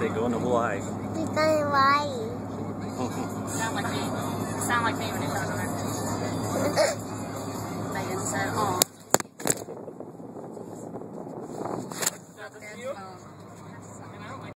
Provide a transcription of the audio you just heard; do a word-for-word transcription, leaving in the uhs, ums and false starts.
say go in Hawaii? We go to Hawaii. Sound like me. Sound like me when it comes to that.